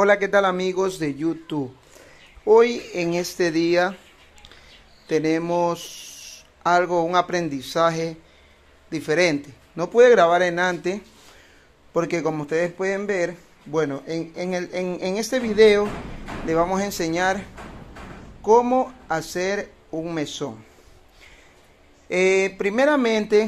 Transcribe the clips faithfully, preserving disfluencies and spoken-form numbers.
Hola, ¿qué tal amigos de YouTube? Hoy en este día tenemos algo, un aprendizaje diferente. No pude grabar en antes porque, como ustedes pueden ver, bueno, en, en, el, en, en este video le vamos a enseñar cómo hacer un mesón. Eh, primeramente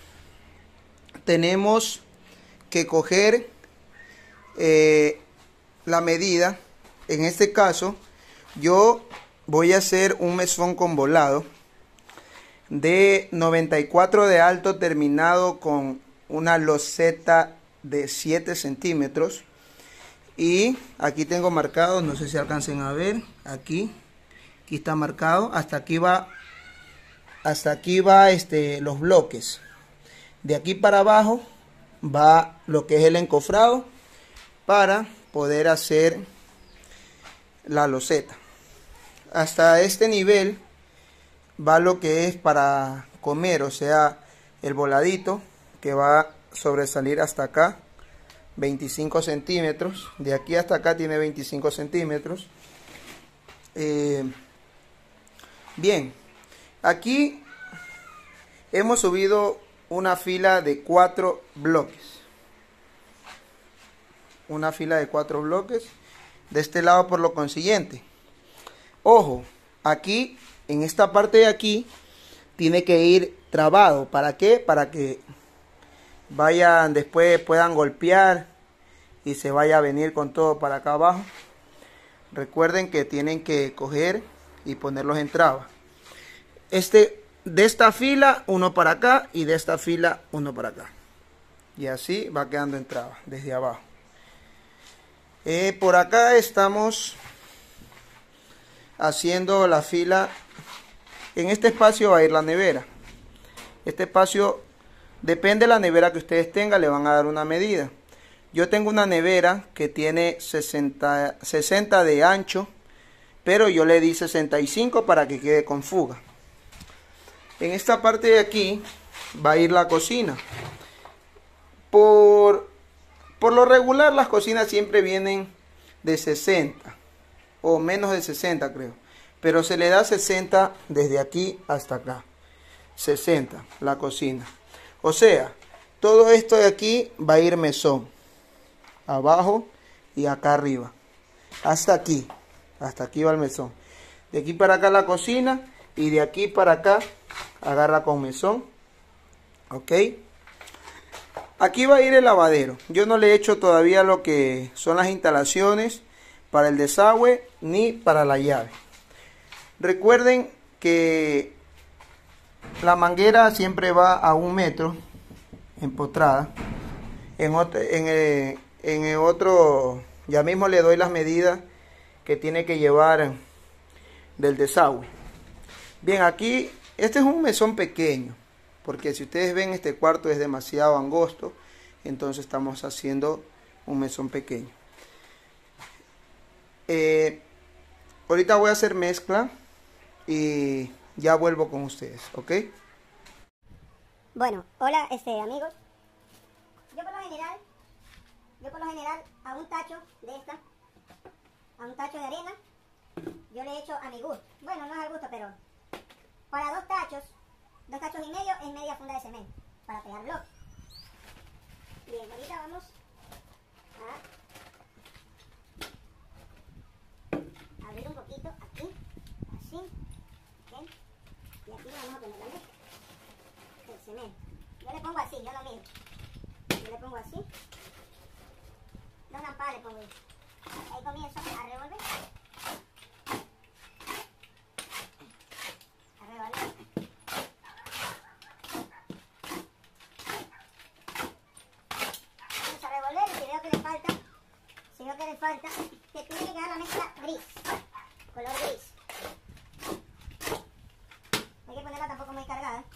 tenemos que coger eh, la medida. En este caso yo voy a hacer un mesón con volado de noventa y cuatro de alto, terminado con una loseta de siete centímetros. Y aquí tengo marcado, no sé si alcancen a ver, aquí aquí está marcado, hasta aquí va hasta aquí va este los bloques. De aquí para abajo va lo que es el encofrado para poder hacer la loseta. Hasta este nivel va lo que es para comer, o sea, el voladito, que va a sobresalir hasta acá, veinticinco centímetros. De aquí hasta acá tiene veinticinco centímetros. Eh, bien, aquí hemos subido una fila de cuatro bloques. Una fila de cuatro bloques de este lado. Por lo consiguiente, ojo, aquí en esta parte de aquí tiene que ir trabado. ¿Para qué? Para que vayan después, puedan golpear y se vaya a venir con todo para acá abajo. Recuerden que tienen que coger y ponerlos en traba. Este, de esta fila uno para acá y de esta fila uno para acá, y así va quedando en traba desde abajo. Eh, por acá estamos haciendo la fila. En este espacio va a ir la nevera. Este espacio depende de la nevera que ustedes tengan, le van a dar una medida. Yo tengo una nevera que tiene sesenta, sesenta de ancho, pero yo le di sesenta y cinco para que quede con fuga. En esta parte de aquí va a ir la cocina. Por, por lo regular las cocinas siempre vienen de sesenta o menos de sesenta, creo. Pero se le da sesenta desde aquí hasta acá. sesenta la cocina. O sea, todo esto de aquí va a ir mesón. Abajo y acá arriba. Hasta aquí. Hasta aquí va el mesón. De aquí para acá la cocina. Y de aquí para acá agarra con mesón. Ok. Aquí va a ir el lavadero. Yo no le he hecho todavía lo que son las instalaciones para el desagüe ni para la llave. Recuerden que la manguera siempre va a un metro empotrada. En otro, en, el, en el otro, ya mismo le doy las medidas que tiene que llevar del desagüe. Bien, aquí este es un mesón pequeño, porque si ustedes ven, este cuarto es demasiado angosto, entonces estamos haciendo un mesón pequeño. Eh, ahorita voy a hacer mezcla y ya vuelvo con ustedes, ¿ok? Bueno, hola este amigos. Yo por lo general, yo por lo general a un tacho de esta, a un tacho de arena, yo le echo a mi gusto. Bueno, no es al gusto, pero para dos tachos, dos tachos y medio es media funda de cemento para pegar bloques. Bien, ahorita vamos a abrir un poquito aquí, así, ¿bien? Y aquí vamos a poner la mezcla, el cemento. Yo le pongo así, yo no mido. Yo le pongo así, dos lampadas le pongo ahí. Ahí comienzo a revolver. A revolver. Vamos a revolver y si veo que le falta, si veo que le falta, que tiene que quedar la mezcla gris, color gris. No hay que ponerla tampoco muy cargada.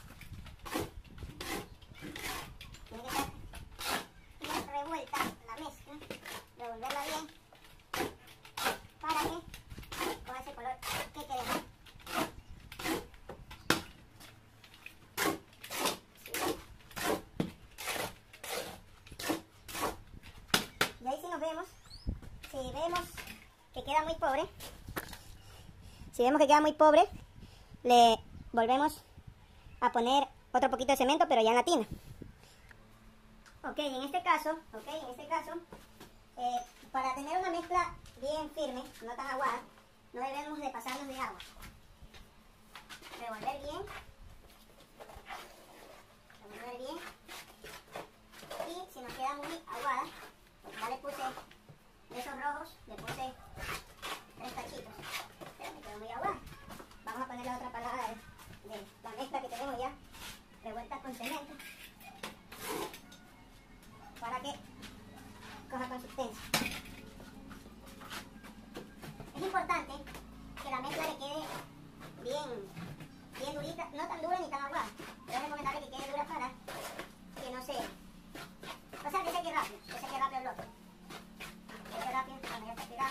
Tiene que estar bien revuelta la mezcla, revolverla bien para que con ese color que queremos. Y ahí sí nos vemos, si vemos pobre, si vemos que queda muy pobre, le volvemos a poner otro poquito de cemento, pero ya en la tina. Ok, en este caso, ok, en este caso, eh, para tener una mezcla bien firme, no tan aguada, no debemos de pasarnos de agua. Revolver bien. Revolver bien. Y si nos queda muy aguada, porque ya le puse de esos rojos, le puse tres tachitos, pero me quedó muy aguada. Vamos a poner la otra palada de, de la mezcla que tenemos ya revuelta con cemento para que coja consistencia. Es importante que la mezcla le quede bien, bien durita, no tan dura ni tan aguada, pero es recomendable que quede dura para que no se, o sea, que seque rápido, que seque rápido el bloque. Que seque rápido cuando ya está pegado.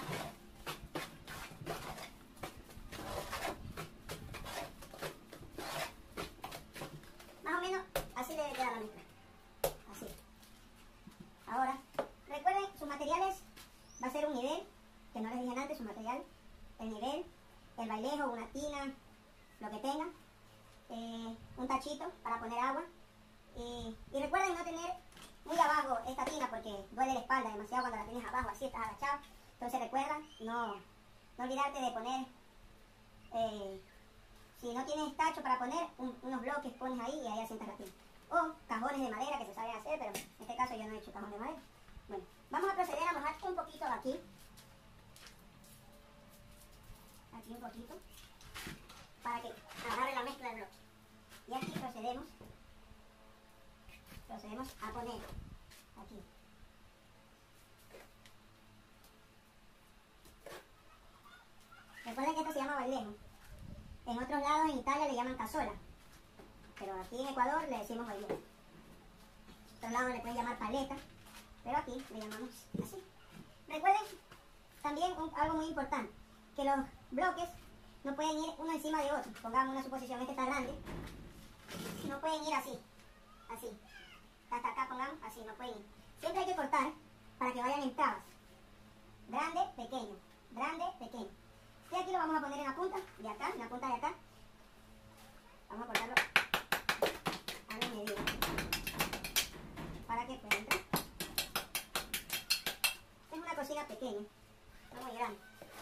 Más o menos así debe quedar la mezcla. Así. Ahora, recuerden, sus materiales va a ser un nivel, que no les dije antes, su material, el nivel, el bailejo, una tina, lo que tengan, eh, un tachito para poner agua. Y, y recuerden no tener muy abajo esta tina porque duele la espalda demasiado cuando la tienes abajo, así estás agachado. Entonces recuerda no, no olvidarte de poner, eh, si no tienes tacho para poner, un, unos bloques pones ahí y ahí asientas la tina. O cajones de madera que se saben hacer, pero en este caso yo no he hecho cajón de madera. Bueno, vamos a proceder a mojar un poquito aquí. Aquí un poquito. Para que agarre la mezcla del bloque. Y aquí procedemos. Procedemos a poner aquí. Recuerden que esto se llama bailejo. En otros lados, en Italia, le llaman cazola. Pero aquí en Ecuador le decimos bailejo. En otros lados le pueden llamar paleta. Pero aquí le llamamos así. Recuerden también un, algo muy importante. Que los bloques no pueden ir uno encima de otro. Pongamos una suposición, este está grande. No pueden ir así. Así. Hasta acá pongamos así, no pueden ir. Siempre hay que cortar para que vayan en tablas. Grande, pequeño. Grande, pequeño. Este aquí lo vamos a poner en la punta de acá, en la punta de acá. Vamos a cortarlo a la medida. Para que pueda entrar. Es una cocina pequeña, no muy grande.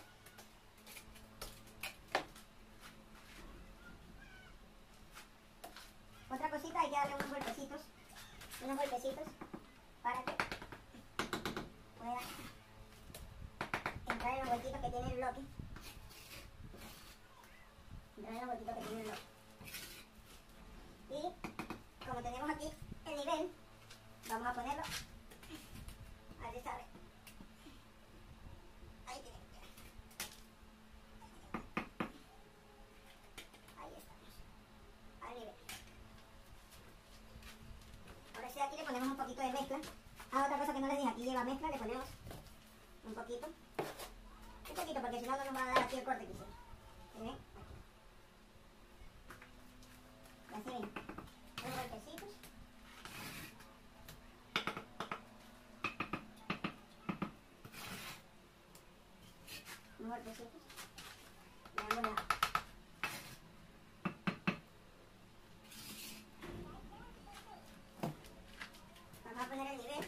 Otra cosita, hay que darle unos golpecitos, unos golpecitos para que pueda entrar en los huequitos que tiene el bloque. Entrar en los huequitos que tiene el bloque. Y como tenemos aquí el nivel, vamos a ponerlo. Ahí sabe. Ahí tiene que quedar. Ahí estamos. Al nivel. Ahora sí, aquí le ponemos un poquito de mezcla. Ah, otra cosa que no les dije, aquí lleva mezcla, le ponemos un poquito. Un poquito, porque si no, no nos va a dar aquí el corte que hicimos. ¿Sí ven? Aquí. Y así ven. Unos golpecitos. Unos golpecitos. Y ambos lados. Vamos a poner el nivel.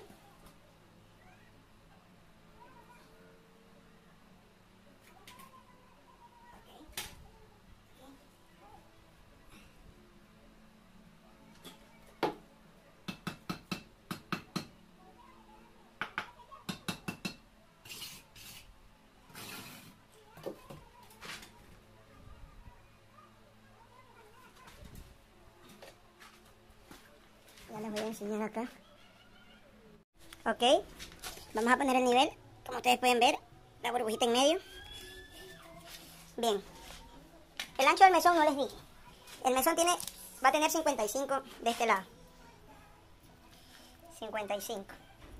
Ya les voy a enseñar acá. Ok, vamos a poner el nivel. Como ustedes pueden ver, la burbujita en medio. Bien. El ancho del mesón no les dije. El mesón tiene, va a tener cincuenta y cinco de este lado. cincuenta y cinco.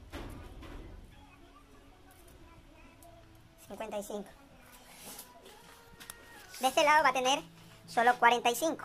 cincuenta y cinco. De este lado va a tener solo cuarenta y cinco.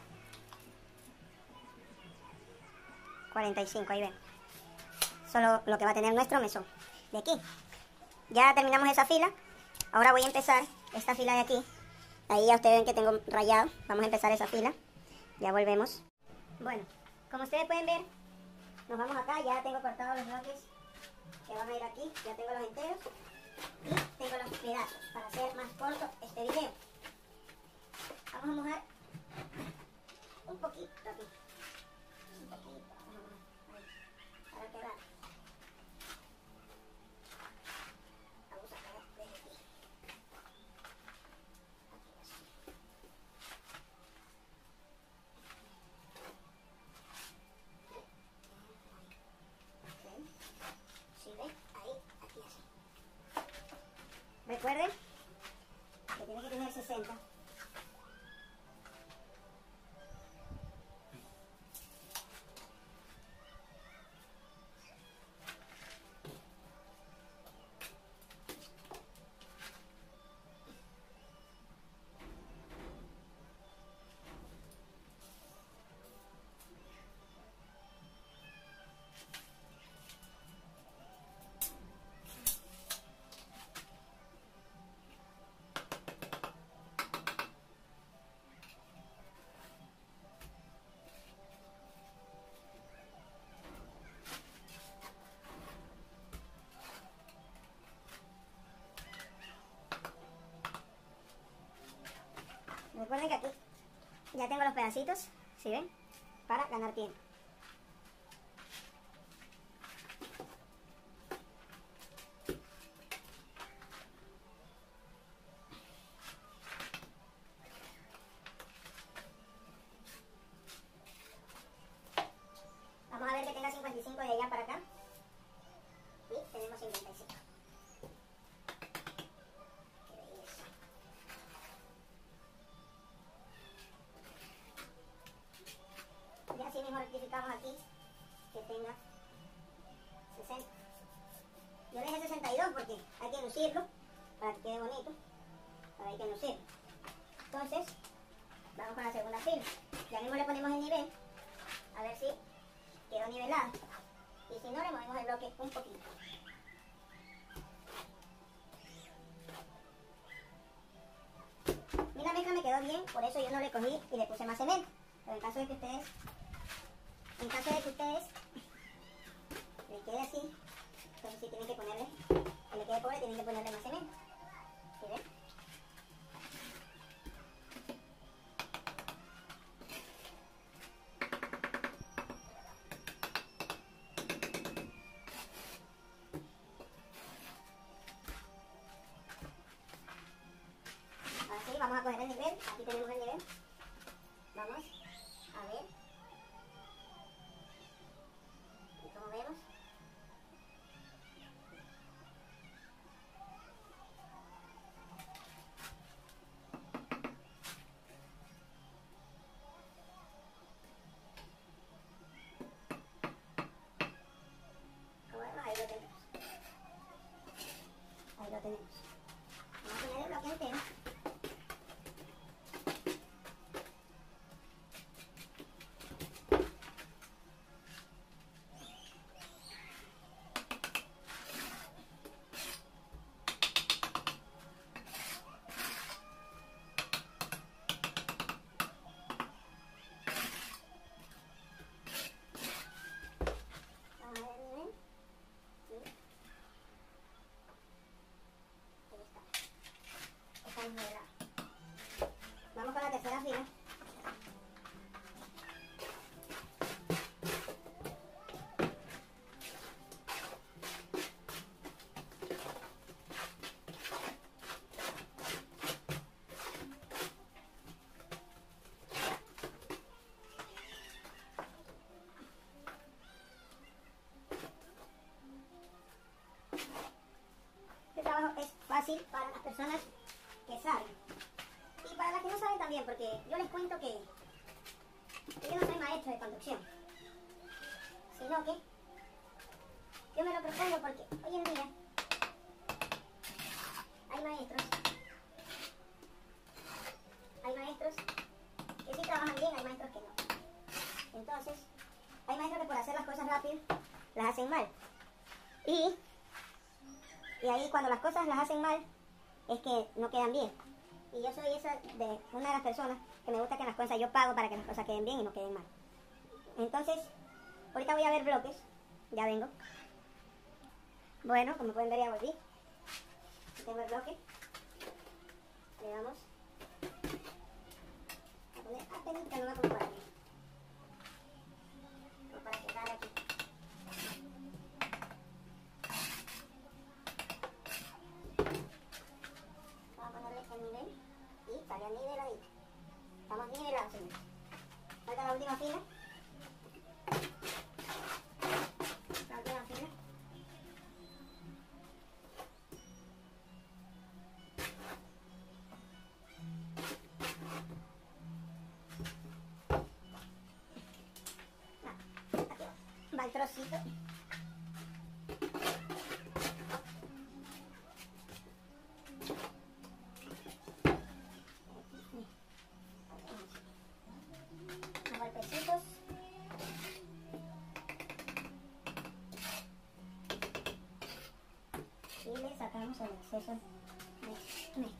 cuarenta y cinco, ahí ven. Solo lo que va a tener nuestro mesón. De aquí. Ya terminamos esa fila. Ahora voy a empezar esta fila de aquí. Ahí ya ustedes ven que tengo rayado. Vamos a empezar esa fila. Ya volvemos. Bueno, como ustedes pueden ver, nos vamos acá. Ya tengo cortados los bloques que van a ir aquí. Ya tengo los enteros. Y tengo los pedazos para hacer más corto este video. Vamos a mojar un poquito aquí. Un poquito. Vamos a mojar. Ahí. Para quebrar. Vamos a quebrar desde aquí. Recuerden que tiene que tener sesenta. Recuerden que aquí ya tengo los pedacitos, ¿sí ven? Para ganar tiempo. Vamos a ver que tenga cincuenta y cinco de allá para acá. Y tenemos cincuenta y cinco. Ya así mismo rectificamos aquí que tenga sesenta. Yo le dejé sesenta y dos porque hay que lucirlo para que quede bonito, pero hay que lucirlo. Entonces, vamos con la segunda fila. Ya mismo le ponemos el nivel, a ver si quedó nivelado. Y si no, le movemos el bloque un poquito. Y la mezcla me quedó bien, por eso yo no le cogí y le puse más cemento. Pero en caso de que ustedes, en caso de que ustedes le quede así, entonces sí tienen que ponerle, que le quede pobre, tienen que ponerle más cemento. ¿Sí ven? Ahora sí, vamos a coger el nivel. Aquí tenemos el nivel. Vamos a ver. Y como vemos, como vemos, ahí lo tenemos. Ahí lo tenemos. Vamos a poner el bloque entero. Vamos con la tercera fila. Este trabajo es fácil para las personas que saben. Y para las que no saben también, porque yo les cuento que yo no soy maestro de conducción, sino que yo me lo propongo porque hoy en día hay maestros, hay maestros que sí trabajan bien, hay maestros que no. Entonces, hay maestros que por hacer las cosas rápido las hacen mal. Y, y ahí cuando las cosas las hacen mal es que no quedan bien. Y yo soy esa de una de las personas que me gusta que las cosas yo pago para que las cosas queden bien y no queden mal. Entonces, ahorita voy a ver bloques. Ya vengo. Bueno, como pueden ver ya volví. Aquí tengo el bloque. Le damos a poner apenita, no va a como para aquí. Como para quedar aquí. Vamos a ponerle el nivel y sale niveladito. Estamos nivelados, señores. Falta la última fila. La última fila. Va el trocito. Los golpecitos. Y le sacamos el exceso de mezcla.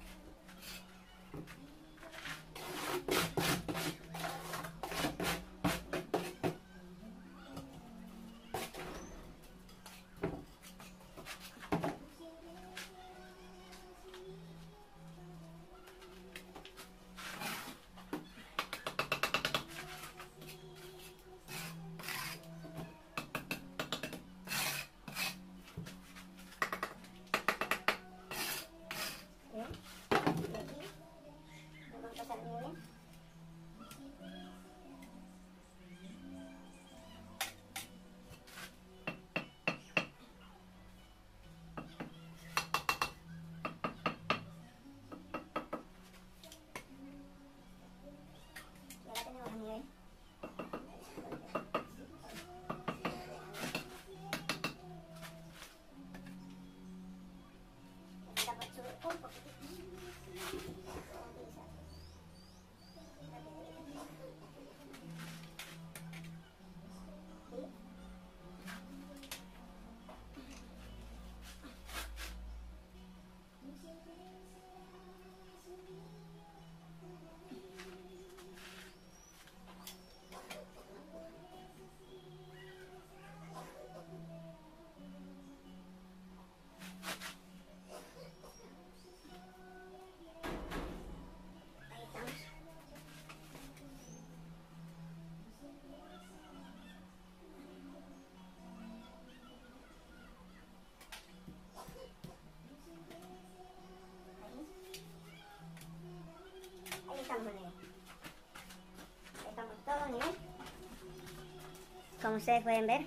Estamos todos a nivel. Como ustedes pueden ver,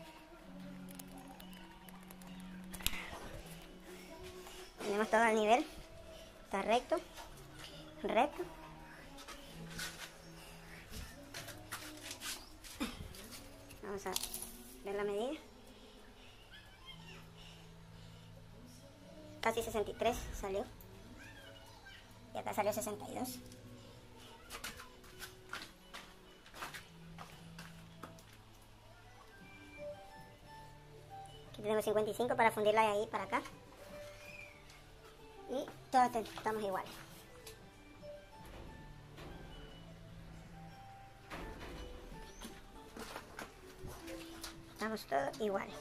tenemos todo al nivel. Está recto, recto. Vamos a ver la medida. Casi sesenta y tres salió. Y acá salió sesenta y dos. Aquí tenemos cincuenta y cinco para fundirla de ahí para acá. Y todos estamos iguales. Estamos todos iguales.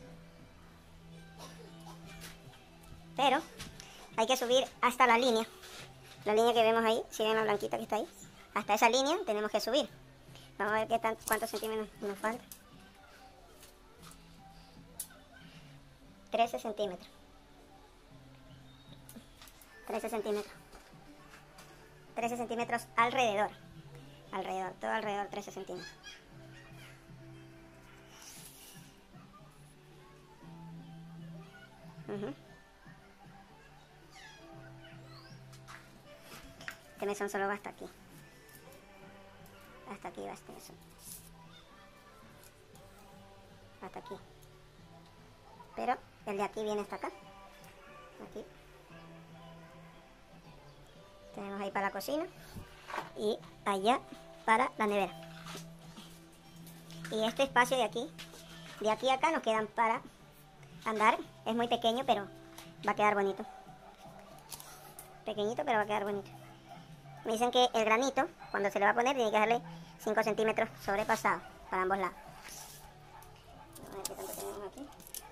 Pero hay que subir hasta la línea. La línea que vemos ahí, si ven la blanquita que está ahí, hasta esa línea tenemos que subir. Vamos a ver qué tan, cuántos centímetros nos falta. trece centímetros. trece centímetros. trece centímetros alrededor. Alrededor, todo alrededor trece centímetros. Uh-huh. Este mesón solo va hasta aquí. Hasta aquí va este mesón. Hasta aquí. Pero el de aquí viene hasta acá. Aquí. Tenemos ahí para la cocina. Y allá para la nevera. Y este espacio de aquí, de aquí a acá nos quedan para andar. Es muy pequeño, pero va a quedar bonito. pequeñito, pero va a quedar bonito. Me dicen que el granito, cuando se le va a poner, tiene que darle cinco centímetros sobrepasado para ambos lados. Vamos a ver qué tanto tenemos aquí.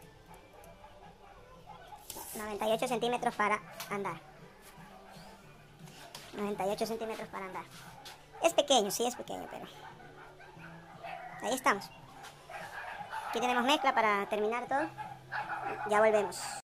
noventa y ocho centímetros para andar. noventa y ocho centímetros para andar. Es pequeño, sí es pequeño, pero ahí estamos. Aquí tenemos mezcla para terminar todo. Ya volvemos.